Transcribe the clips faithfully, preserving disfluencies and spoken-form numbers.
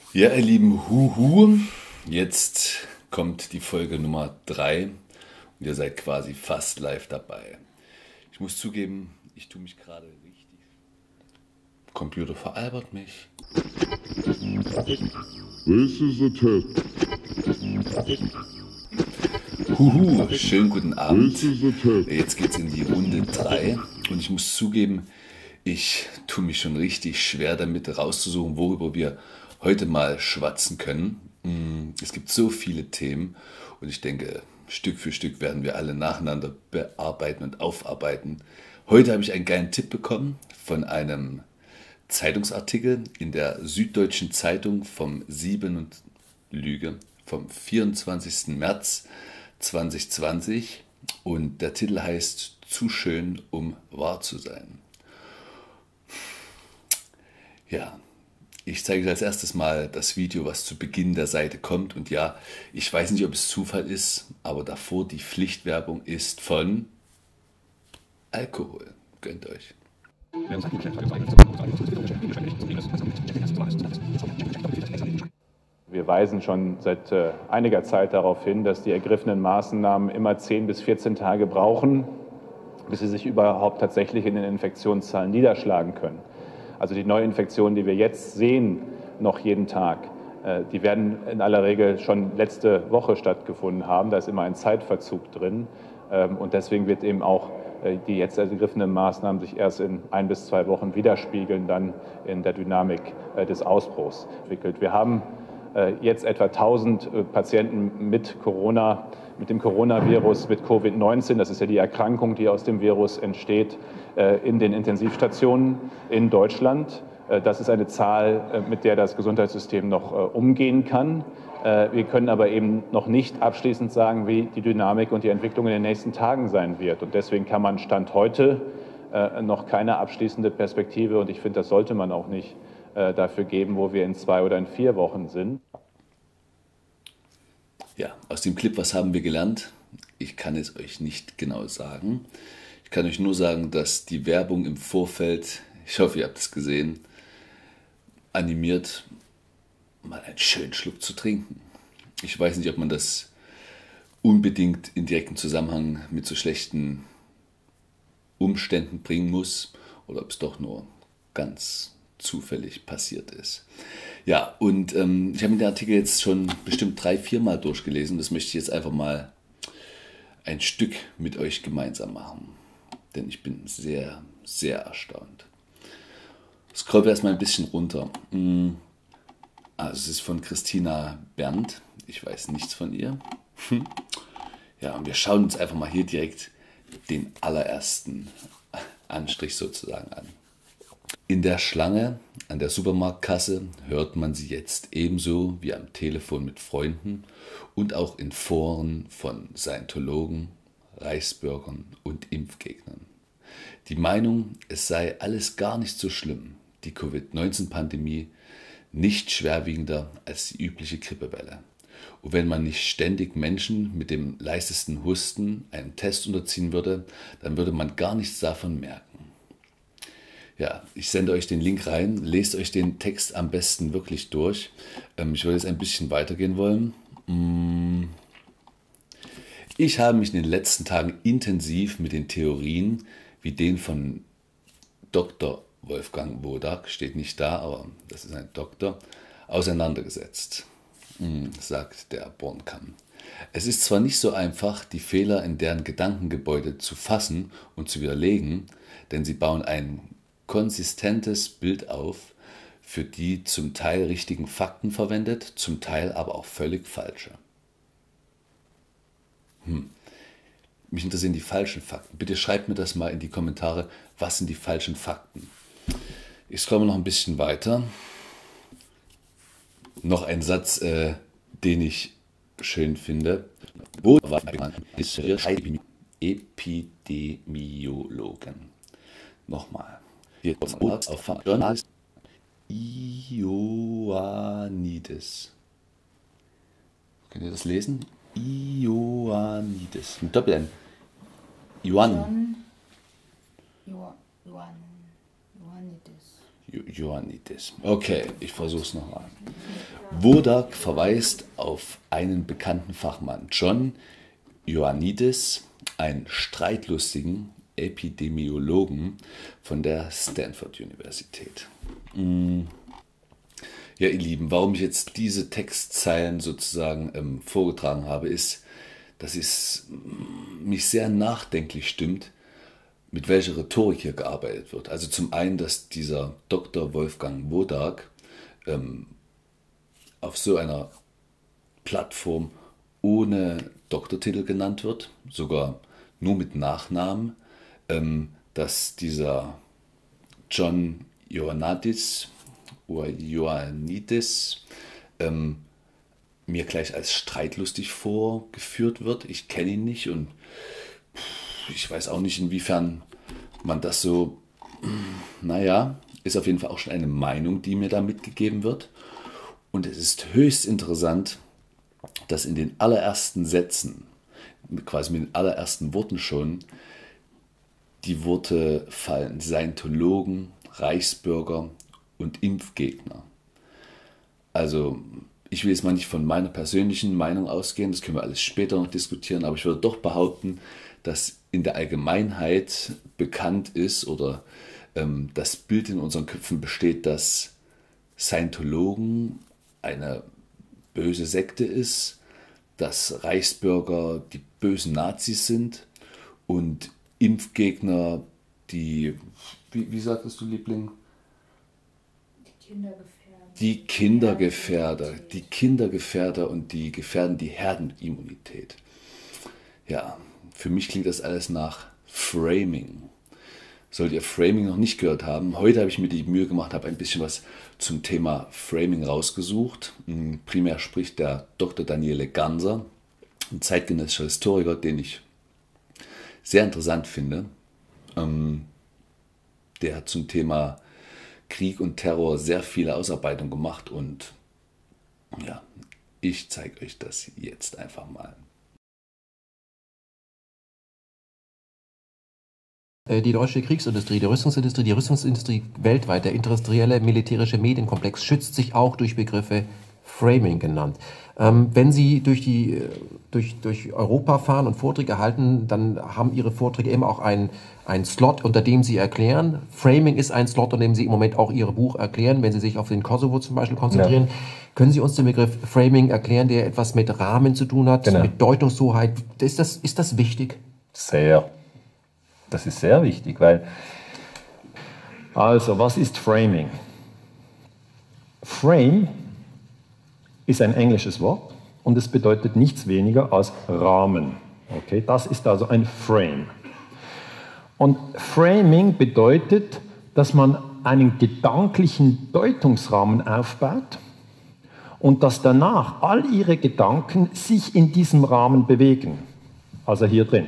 Ja, ihr lieben Huhu, jetzt kommt die Folge Nummer drei und ihr seid quasi fast live dabei. Ich muss zugeben, ich tue mich gerade richtig. Computer veralbert mich. This is a test. Huhu, schönen guten Abend. This is a test. Jetzt geht's in die Runde drei und ich muss zugeben, ich tue mich schon richtig schwer damit rauszusuchen, worüber wir heute mal schwatzen können. Es gibt so viele Themen und ich denke, Stück für Stück werden wir alle nacheinander bearbeiten und aufarbeiten. Heute habe ich einen geilen Tipp bekommen von einem Zeitungsartikel in der Süddeutschen Zeitung vom sieben und Lüge vom vierundzwanzigsten März zweitausendzwanzig und der Titel heißt Zu schön, um wahr zu sein. Ja, ich zeige euch als erstes mal das Video, was zu Beginn der Seite kommt. Und ja, ich weiß nicht, ob es Zufall ist, aber davor die Pflichtwerbung ist von Alkohol. Gönnt euch. Wir weisen schon seit äh, einiger Zeit darauf hin, dass die ergriffenen Maßnahmen immer zehn bis vierzehn Tage brauchen, bis sie sich überhaupt tatsächlich in den Infektionszahlen niederschlagen können. Also die Neuinfektionen, die wir jetzt sehen, noch jeden Tag, äh, die werden in aller Regel schon letzte Woche stattgefunden haben. Da ist immer ein Zeitverzug drin. Ähm, und deswegen wird eben auch äh, die jetzt ergriffenen Maßnahmen sich erst in ein bis zwei Wochen widerspiegeln, dann in der Dynamik äh, des Ausbruchs entwickelt. Wir haben jetzt etwa tausend Patienten mit Corona, mit dem Coronavirus, mit Covid neunzehn, das ist ja die Erkrankung, die aus dem Virus entsteht, in den Intensivstationen in Deutschland. Das ist eine Zahl, mit der das Gesundheitssystem noch umgehen kann. Wir können aber eben noch nicht abschließend sagen, wie die Dynamik und die Entwicklung in den nächsten Tagen sein wird. Und deswegen kann man Stand heute noch keine abschließende Perspektive, und ich finde, das sollte man auch nicht, dafür geben, wo wir in zwei oder in vier Wochen sind. Ja, aus dem Clip, was haben wir gelernt? Ich kann es euch nicht genau sagen. Ich kann euch nur sagen, dass die Werbung im Vorfeld, ich hoffe, ihr habt es gesehen, animiert, mal einen schönen Schluck zu trinken. Ich weiß nicht, ob man das unbedingt in direkten Zusammenhang mit so schlechten Umständen bringen muss oder ob es doch nur ganz zufällig passiert ist. Ja, und ähm, ich habe den Artikel jetzt schon bestimmt drei, vier Mal durchgelesen. Das möchte ich jetzt einfach mal ein Stück mit euch gemeinsam machen. Denn ich bin sehr, sehr erstaunt. Scroll erstmal ein bisschen runter. Also es ist von Christina Berndt. Ich weiß nichts von ihr. Ja, und wir schauen uns einfach mal hier direkt den allerersten Anstrich sozusagen an. In der Schlange an der Supermarktkasse hört man sie jetzt ebenso wie am Telefon mit Freunden und auch in Foren von Scientologen, Reichsbürgern und Impfgegnern. Die Meinung, es sei alles gar nicht so schlimm, die Covid neunzehn Pandemie nicht schwerwiegender als die übliche Grippewelle. Und wenn man nicht ständig Menschen mit dem leisesten Husten einem Test unterziehen würde, dann würde man gar nichts davon merken. Ja, ich sende euch den Link rein, lest euch den Text am besten wirklich durch. Ähm, ich würde jetzt ein bisschen weitergehen wollen. Ich habe mich in den letzten Tagen intensiv mit den Theorien wie den von Doktor Wolfgang Wodak, steht nicht da, aber das ist ein Doktor, auseinandergesetzt, sagt der Bornkamm. Es ist zwar nicht so einfach, die Fehler in deren Gedankengebäude zu fassen und zu widerlegen, denn sie bauen ein konsistentes Bild auf, für die zum Teil richtigen Fakten verwendet, zum Teil aber auch völlig falsche. Hm. Mich interessieren die falschen Fakten. Bitte schreibt mir das mal in die Kommentare, was sind die falschen Fakten. Ich scrolle noch ein bisschen weiter. Noch ein Satz, äh, den ich schön finde. Wo war ist Epidemiologen? Nochmal. Hier auf Journalist Ioannidis. Könnt ihr das lesen? Ioannidis. Mit Doppel-N. Ioann. Ioannidis. Okay, ich versuche es nochmal. Wodak verweist auf einen bekannten Fachmann, John Ioannidis, einen streitlustigen Epidemiologen von der Stanford-Universität. Ja, ihr Lieben, warum ich jetzt diese Textzeilen sozusagen ähm, vorgetragen habe, ist, dass es mich sehr nachdenklich stimmt, mit welcher Rhetorik hier gearbeitet wird. Also zum einen, dass dieser Doktor Wolfgang Wodak ähm, auf so einer Plattform ohne Doktortitel genannt wird, sogar nur mit Nachnamen, ähm, dass dieser John Ioannidis, Ioannidis ähm, mir gleich als streitlustig vorgeführt wird. Ich kenne ihn nicht und ich weiß auch nicht, inwiefern man das so, naja, ist auf jeden Fall auch schon eine Meinung, die mir da mitgegeben wird. Und es ist höchst interessant, dass in den allerersten Sätzen, quasi mit den allerersten Worten schon, die Worte fallen: Scientologen, Reichsbürger und Impfgegner. Also ich will jetzt mal nicht von meiner persönlichen Meinung ausgehen, das können wir alles später noch diskutieren, aber ich würde doch behaupten, dass in der Allgemeinheit bekannt ist oder ähm, das Bild in unseren Köpfen besteht, dass Scientologen eine böse Sekte ist, dass Reichsbürger die bösen Nazis sind und Impfgegner die, wie, wie sagtest du, Liebling? Die Kindergefährder. Die Kindergefährder, die Kindergefährder und die gefährden die Herdenimmunität. Ja, für mich klingt das alles nach Framing. Solltet ihr Framing noch nicht gehört haben, heute habe ich mir die Mühe gemacht, habe ein bisschen was zum Thema Framing rausgesucht. Primär spricht der Doktor Daniele Ganser, ein zeitgenössischer Historiker, den ich sehr interessant finde. Der hat zum Thema Krieg und Terror sehr viele Ausarbeitungen gemacht und ja, ich zeige euch das jetzt einfach mal. Die deutsche Kriegsindustrie, die Rüstungsindustrie, die Rüstungsindustrie weltweit, der industrielle militärische Medienkomplex schützt sich auch durch Begriffe Framing genannt. Ähm, wenn Sie durch, die, durch, durch Europa fahren und Vorträge halten, dann haben Ihre Vorträge immer auch einen, einen Slot, unter dem Sie erklären. Framing ist ein Slot, unter dem Sie im Moment auch Ihr Buch erklären, wenn Sie sich auf den Kosovo zum Beispiel konzentrieren. Ja. Können Sie uns den Begriff Framing erklären, der etwas mit Rahmen zu tun hat, genau, mit Deutungshoheit? Ist das, ist das wichtig? Sehr. Das ist sehr wichtig, weil, also, was ist Framing? Frame ist ein englisches Wort und es bedeutet nichts weniger als Rahmen. Okay, das ist also ein Frame. Und Framing bedeutet, dass man einen gedanklichen Deutungsrahmen aufbaut und dass danach all Ihre Gedanken sich in diesem Rahmen bewegen, also hier drin.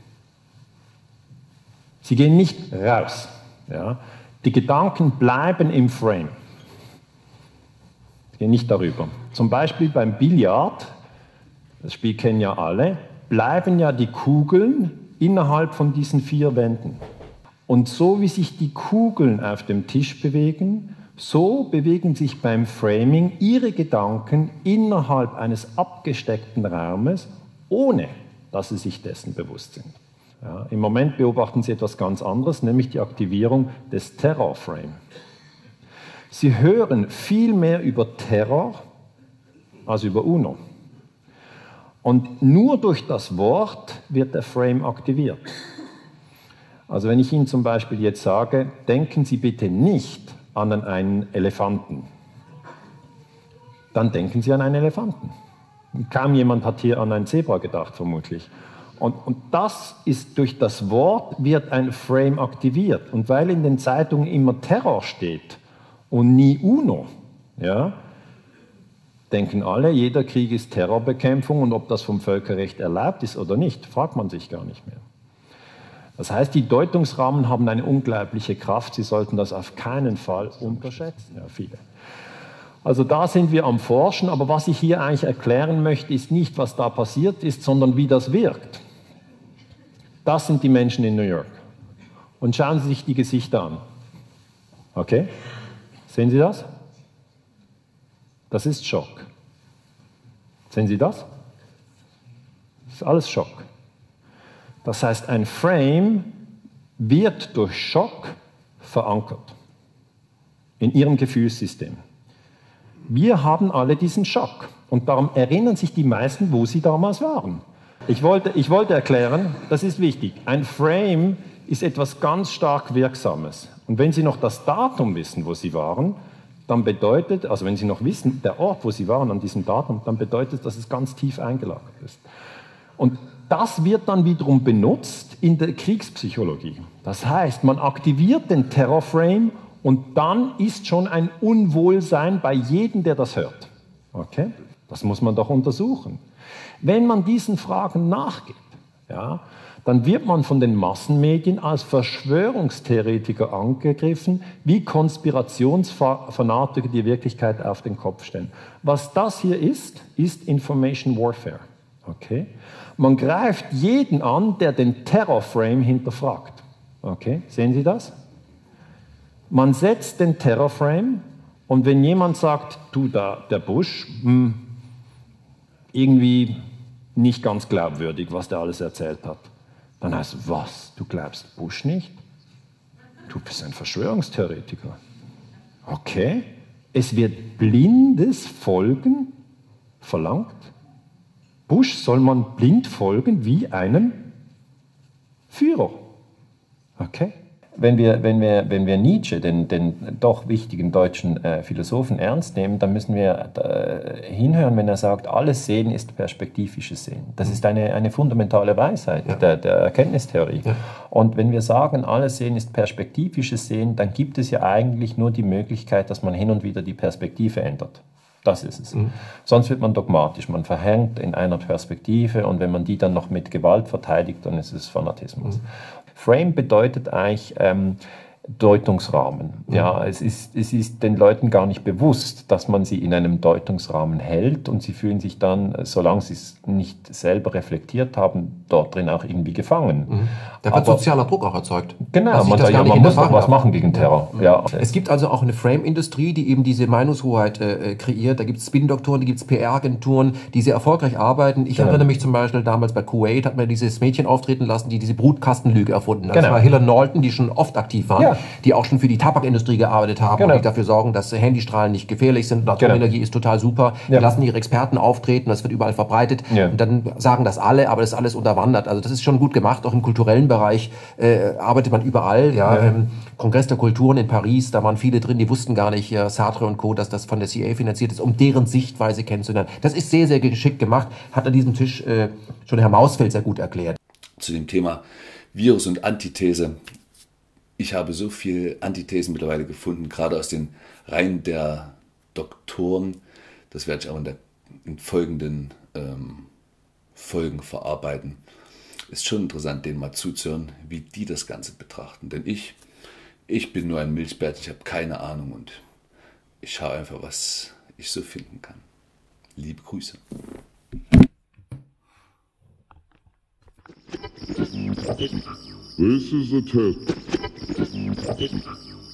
Sie gehen nicht raus. Ja. Die Gedanken bleiben im Frame. Sie gehen nicht darüber. Zum Beispiel beim Billard, das Spiel kennen ja alle, bleiben ja die Kugeln innerhalb von diesen vier Wänden. Und so wie sich die Kugeln auf dem Tisch bewegen, so bewegen sich beim Framing Ihre Gedanken innerhalb eines abgesteckten Raumes, ohne dass Sie sich dessen bewusst sind. Ja, im Moment beobachten Sie etwas ganz anderes, nämlich die Aktivierung des Terrorframe. Sie hören viel mehr über Terror als über UNO. Und nur durch das Wort wird der Frame aktiviert. Also wenn ich Ihnen zum Beispiel jetzt sage, denken Sie bitte nicht an einen Elefanten, dann denken Sie an einen Elefanten. Kaum jemand hat hier an ein Zebra gedacht, vermutlich. Und, und das ist, durch das Wort wird ein Frame aktiviert. Und weil in den Zeitungen immer Terror steht und nie UNO, ja, denken alle, jeder Krieg ist Terrorbekämpfung und ob das vom Völkerrecht erlaubt ist oder nicht, fragt man sich gar nicht mehr. Das heißt, die Deutungsrahmen haben eine unglaubliche Kraft, Sie sollten das auf keinen Fall unterschätzen. Ja, viele. Also da sind wir am Forschen, aber was ich hier eigentlich erklären möchte, ist nicht, was da passiert ist, sondern wie das wirkt. Das sind die Menschen in New York. Und schauen Sie sich die Gesichter an. Okay? Sehen Sie das? Das ist Schock. Sehen Sie das? Das ist alles Schock. Das heißt, ein Frame wird durch Schock verankert in Ihrem Gefühlssystem. Wir haben alle diesen Schock und darum erinnern sich die meisten, wo sie damals waren. Ich wollte, ich wollte erklären, das ist wichtig, ein Frame ist etwas ganz stark Wirksames. Und wenn Sie noch das Datum wissen, wo Sie waren, dann bedeutet, also wenn Sie noch wissen, der Ort, wo Sie waren an diesem Datum, dann bedeutet, dass es ganz tief eingelagert ist. Und das wird dann wiederum benutzt in der Kriegspsychologie. Das heißt, man aktiviert den Terrorframe und dann ist schon ein Unwohlsein bei jedem, der das hört. Okay? Das muss man doch untersuchen. Wenn man diesen Fragen nachgeht, ja, dann wird man von den Massenmedien als Verschwörungstheoretiker angegriffen, wie Konspirationsfanatiker die Wirklichkeit auf den Kopf stellen. Was das hier ist, ist Information Warfare. Okay? Man greift jeden an, der den Terrorframe hinterfragt. Okay? Sehen Sie das? Man setzt den Terrorframe und wenn jemand sagt, du, da, der Bush, mh, irgendwie nicht ganz glaubwürdig, was der alles erzählt hat, dann heißt es, was, du glaubst Bush nicht? Du bist ein Verschwörungstheoretiker. Okay, es wird blindes Folgen verlangt. Bush soll man blind folgen wie einem Führer. Okay. Wenn wir, wenn wir, wenn wir Nietzsche, den, den doch wichtigen deutschen äh, Philosophen, ernst nehmen, dann müssen wir äh, hinhören, wenn er sagt, alles Sehen ist perspektivisches Sehen. Das ist eine, eine fundamentale Weisheit ja. der, der Erkenntnistheorie. Ja. Und wenn wir sagen, alles Sehen ist perspektivisches Sehen, dann gibt es ja eigentlich nur die Möglichkeit, dass man hin und wieder die Perspektive ändert. Das ist es. Mhm. Sonst wird man dogmatisch, man verhängt in einer Perspektive und wenn man die dann noch mit Gewalt verteidigt, dann ist es Fanatismus. Mhm. Frame bedeutet eigentlich ähm, Deutungsrahmen. Mhm. Ja, es ist, es ist den Leuten gar nicht bewusst, dass man sie in einem Deutungsrahmen hält und sie fühlen sich dann, solange sie es nicht selber reflektiert haben, dort drin auch irgendwie gefangen. Mhm. Da wird Aber, sozialer Druck auch erzeugt. Genau, man, da, ja, man muss doch was machen gegen Terror. Ja. Ja. Es gibt also auch eine Frame-Industrie, die eben diese Meinungshoheit äh, kreiert. Da gibt es Spin-Doktoren, da gibt es P R-Agenturen, die sehr erfolgreich arbeiten. Ich genau. erinnere mich zum Beispiel damals bei Kuwait, hat man dieses Mädchen auftreten lassen, die diese Brutkastenlüge erfunden hat. Genau. Das war Hillary Norton, die schon oft aktiv waren, ja. die auch schon für die Tabakindustrie gearbeitet haben genau. und die dafür sorgen, dass Handystrahlen nicht gefährlich sind. Und Atomenergie genau. ist total super. Ja. Die lassen ihre Experten auftreten, das wird überall verbreitet. Ja. Und dann sagen das alle, aber das ist alles unterwandert. Also das ist schon gut gemacht, auch im kulturellen Bereich. Äh, arbeitet man überall, ja, ja. Ähm, Kongress der Kulturen in Paris, da waren viele drin, die wussten gar nicht, ja, Sartre und Co., dass das von der C I A finanziert ist, um deren Sichtweise kennenzulernen. Das ist sehr, sehr geschickt gemacht, hat an diesem Tisch äh, schon Herr Mausfeld sehr gut erklärt. Zu dem Thema Virus und Antithese. Ich habe so viele Antithesen mittlerweile gefunden, gerade aus den Reihen der Doktoren. Das werde ich auch in, der, in folgenden ähm, Folgen verarbeiten. Ist schon interessant, denen mal zuzuhören, wie die das Ganze betrachten. Denn ich, ich bin nur ein Milchbär, ich habe keine Ahnung und ich schaue einfach, was ich so finden kann. Liebe Grüße. This is a test.